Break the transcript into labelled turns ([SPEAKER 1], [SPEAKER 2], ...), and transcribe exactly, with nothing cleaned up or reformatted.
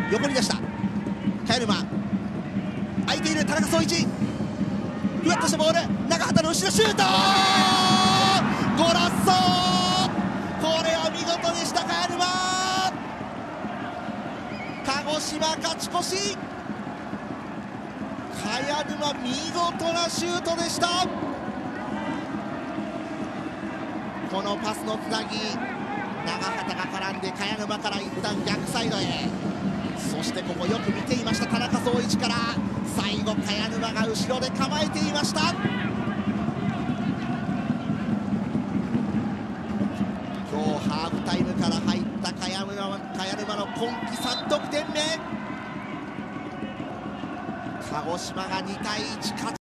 [SPEAKER 1] 横に出した茅沼、空いている田中壮一、ふわっとしたボール、中畑の後ろシュート、ゴラッソー、これは見事でした。茅沼、鹿児島勝ち越し、茅沼見事なシュートでした。このパスのつなぎ、長畑が絡んで茅沼から一旦逆サイドへ、そしてここよく見ていました田中壮一から最後茅沼が後ろで構えていました。今日ハーフタイムから入った茅沼、茅沼の今季さん得点目、鹿児島がにたいいち勝ち